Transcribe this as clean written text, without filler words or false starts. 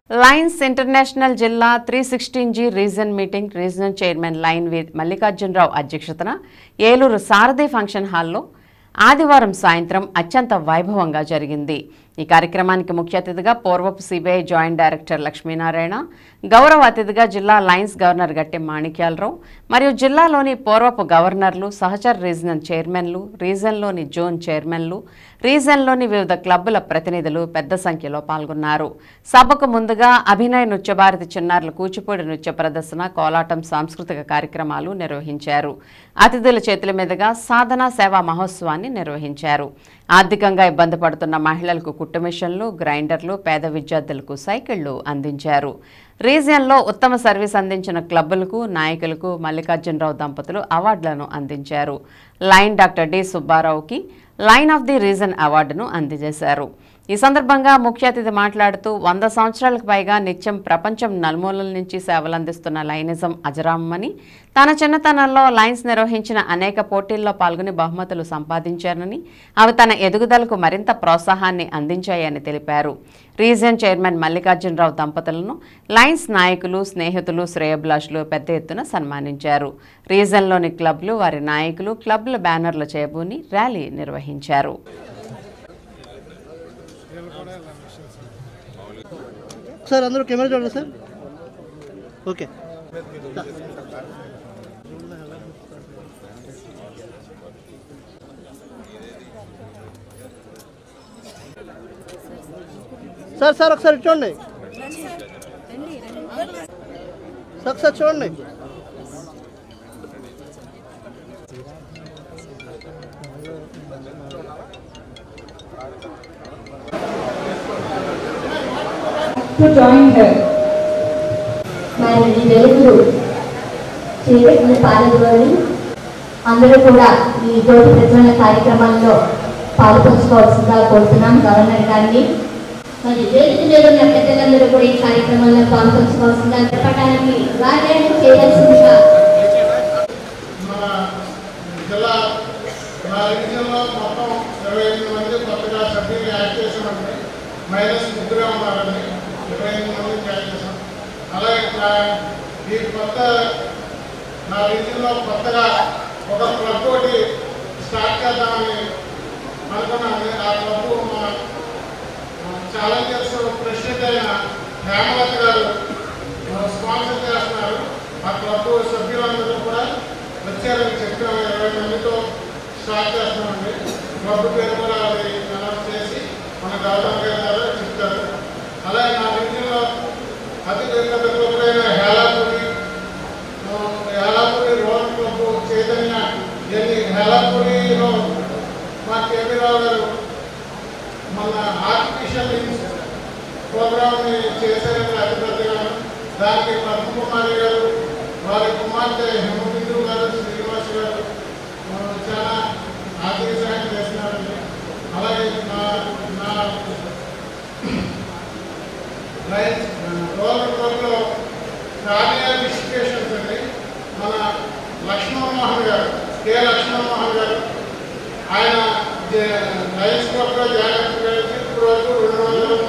Lions International జిల్లా 316G region meeting regional chairman lion V Mallikarjunarao అధ్యక్షతన ఏలూరు సారథి function హాల్లో ఆదివారం సాయంత్రం అత్యంత వైభవంగా జరిగింది. ఈ కార్యక్రమానికి ముఖ్య అతిథిగా పూర్వపు సిబిఐ జాయింట్ డైరెక్టర్ లక్ష్మీనారాయణ, గౌరవ అతిథిగా జిల్లా లయన్స్ గవర్నర్ గట్టె మాణిక్యాలరావు మరియు జిల్లాలోని పూర్వపు గవర్నర్లు, సహచర రీజనల్ చైర్మన్లు, రీజన్లోని జోన్ చైర్మన్లు, రీజన్లోని వివిధ క్లబ్బుల ప్రతినిధులు పెద్ద సంఖ్యలో పాల్గొన్నారు. సభకు ముందుగా అభినయ నృత్యభారతి చిన్నారుల కూచిపూడి నృత్య ప్రదర్శన, కోలాటం సాంస్కృతిక కార్యక్రమాలు నిర్వహించారు. అతిథుల చేతుల మీదుగా సాధనా సేవా మహోత్సవాన్ని నిర్వహించారు. ఆర్థికంగా ఇబ్బంది పడుతున్న మహిళలకు కుట్టు మిషన్లు, గ్రైండర్లు, పేద విద్యార్థులకు సైకిళ్లు అందించారు. రీజియన్లో ఉత్తమ సర్వీస్ అందించిన క్లబ్బులకు, నాయకులకు మల్లికార్జునరావు దంపతులు అవార్డులను అందించారు. లైన్ డాక్టర్ డి సుబ్బారావుకి లైన్ ఆఫ్ ది రీజన్ అవార్డును అందజేశారు. ఈ సందర్భంగా ముఖ్య అతిథి మాట్లాడుతూ 100 సంవత్సరాలకు పైగా నిత్యం ప్రపంచం నలుమూలల నుంచి సేవలందిస్తున్న లైనిజం అజరామని, తన చిన్నతనంలో లైన్స్ నిర్వహించిన అనేక పోటీల్లో పాల్గొని బహుమతులు సంపాదించారని, అవి తన ఎదుగుదలకు మరింత ప్రోత్సాహాన్ని అందించాయని తెలిపారు. రీజియన్ చైర్మన్ మల్లికార్జునరావు దంపతులను లైన్స్ నాయకులు, స్నేహితులు, శ్రేయోభిలాషులు పెద్ద ఎత్తున సన్మానించారు. రీజన్లోని క్లబ్లు, వారి నాయకులు క్లబ్ల బ్యానర్లు చేయబూని ర్యాలీ నిర్వహించారు. సార్ అందరూ కెమెరా చూడండి సార్. ఓకే సార్ సార్ ఒకసారి చూడండి సార్ చూడండి. To join her. మరి వెలుగురు చీకటిని పాల్గొని అందరూ కూడా ఈ జ్యోతి ప్రజ్వలన కార్యక్రమంలో పాల్పంచుకోవాల్సిందిగా కోరుతున్నాం గవర్నర్ గారిని. మరి వేదిక మీద ఉన్న పెద్దలందరూ కూడా ఈ కార్యక్రమంలో పాల్పంచుకోవాల్సిందిగా చెప్పడానికి వారిని చేయాల్సిందిగా అలాగే ఈ కొత్త నా రీజియన్లో కొత్తగా ఒక క్లబ్ ఒకటి స్టార్ట్ చేద్దామని అనుకున్నాను. ఆ క్లబ్ మా ఛాలెంజర్స్ ప్రెసిడెంట్ అయిన హేమలత గారు స్పాన్సర్ చేస్తున్నారు. ఆ క్లబ్ సభ్యులందరూ కూడా వచ్చారని చెప్పాము. 20 మందితో స్టార్ట్ చేస్తున్నామండి. క్లబ్ పేరు కూడా అది అనౌన్స్ చేసి మన గవర్నర్ గారు చెప్తారు. అలాగే నా రీజియన్లో అతి పెద్ద క్లబ్లైన హేలాపూరి రోడ్ క్లబ్, చైతన్య, ఇవన్నీ హేలాపూరిలో మా కేవీరావు గారు మన ఆర్టిఫిషియల్ లింక్స్ ప్రోగ్రామ్ని చేశారని అతి పెద్దగా. దానికి పద్మకుమారి గారు, వారి కుమార్తె హిమబిందు గారు, శ్రీనివాస్ గారు చాలా ఆర్థిక సహాయం చేస్తున్నారండి. అలాగే నా రోల్ క్లబ్లో కార్నియా డిస్ట్రిబ్యూషన్స్ అండి. మన లక్ష్మణమోహన్ గారు, కె లక్ష్మణమోహన్ గారు, ఆయన లయన్స్ క్లబ్లో జాగ్రత్తగా ఇప్పుడు వరకు 200